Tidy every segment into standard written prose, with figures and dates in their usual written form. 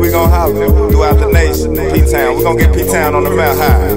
we gon' holler throughout the nation. P-Town, we gon' get P-Town on the mount high.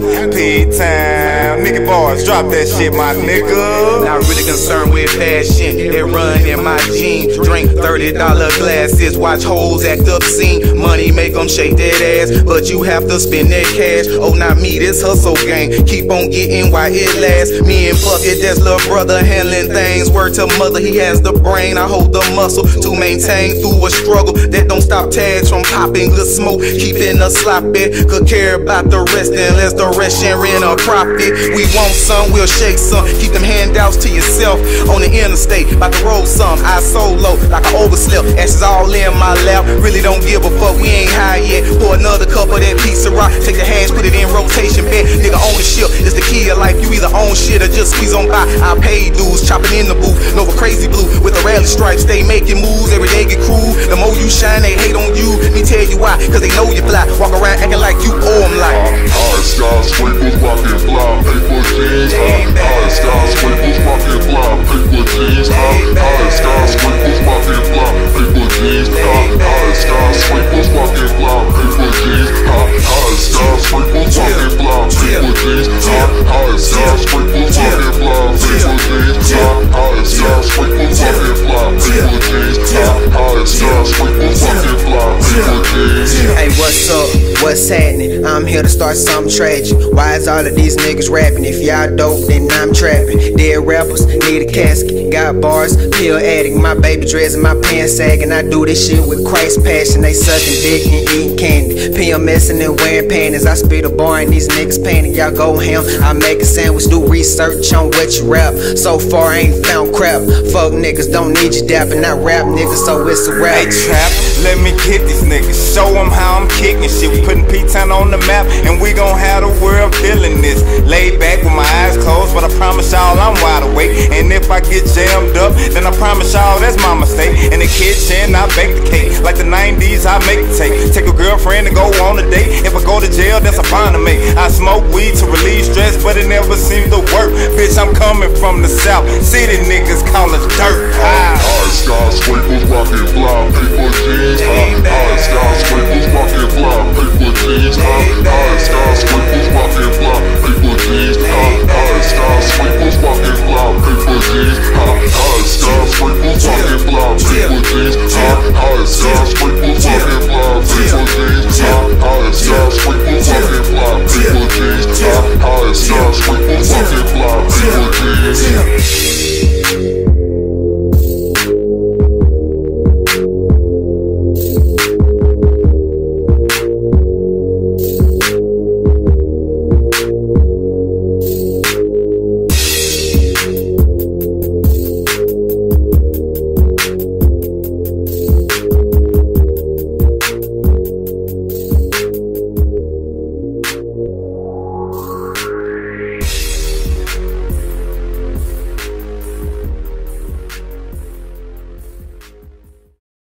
P-Town, nigga bars, drop that shit, my nigga. Not really concerned with fashion, they run in my jeans. Drink $30 glasses, watch hoes act obscene. Money make them shake that ass, but you have to spend that cash. Oh, not me, this hustle gang. Keep on getting while it lasts. Me and Buggatti, that's little brother handling things. Word to mother, he has the brain. I hold the muscle to maintain through a struggle that don't stop tags from popping good smoke. Keeping us sloppy, could care about the rest unless the rest sharing a profit. We want some, we'll shake some. Keep them handouts to yourself on the interstate. About to roll some, I solo like I overslept. Ashes all in my lap, really don't give a fuck. We ain't high yet. Pour another cup of that pizza rock. Take the hash, put it in rotation. Bet nigga own the ship. It's the key of life. You either own shit or just squeeze on by. I pay dues, chopping in the booth. Nova crazy blue with the rally stripes. They making moves, every day get cruel. The more you shine, they hate on you. Me tell you why, cause they know you fly. Walk around acting like you owe them like high skyscrapers, rockin' fly, paper jeans. High skyscrapers, rockin' fly, paper jeans. High skyscrapers, rockin' fly, paper jeans. High skyscrapers, rockin' fly, paper jeans. High skyscrapers, rockin' fly, paper jeans. High skyscrapers, rockin' fly, paper jeans. High skyscrapers, rockin' fly, paper jeans. High skyscrapers, rockin' fly, paper jeans. Hey, what's up? What's happening? I'm here to start something tragic. Why is all of these niggas rapping? If y'all dope, then I'm trapping. Dead rappers need a casket. Got bars, pill addict. My baby dress and my pants sagging. I do this shit with Christ passion. They sucking dick and eating candy. PMSing and wearing panties. I spit a bar and these niggas panic. Y'all go ham. I make a sandwich, do research on what you rap. So far I ain't found crap. Fuck niggas, don't need you dapping. I rap niggas, so it's a rap. Hey trap, let me get these niggas. Show them how I'm kicking shit. We putting P-Town on the map, and we gon' have the world feeling this. Laid back with my eyes closed, but I promise y'all I'm wide awake. And if I get jammed up, then I promise y'all that's my mistake. In the kitchen, I bake the cake. Like the 90s, I make the tape. Take a girlfriend and go on a date. If I go to jail, that's a bond to make. I smoke weed to relieve stress, but it never seems to work. Bitch, I'm coming from the south. City niggas call us dirt. High skyscrapers, rockin' fly, paper jeans. High skyscrapers, rockin' fly, paper jeans. High skyscrapers, rockin' fly, paper jeans. High skyscrapers, rockin' fly, paper jeans. High skyscrapers,